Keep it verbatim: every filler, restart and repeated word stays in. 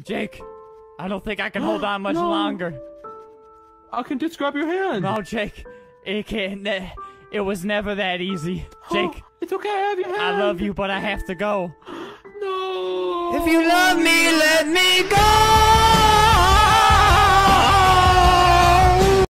Jake, I don't think I can hold on much No. longer. I can just grab your hand. No, Jake, it can't. It was never that easy. Jake, It's okay, I have your hand. I love you, but I have to go. No. If you love me,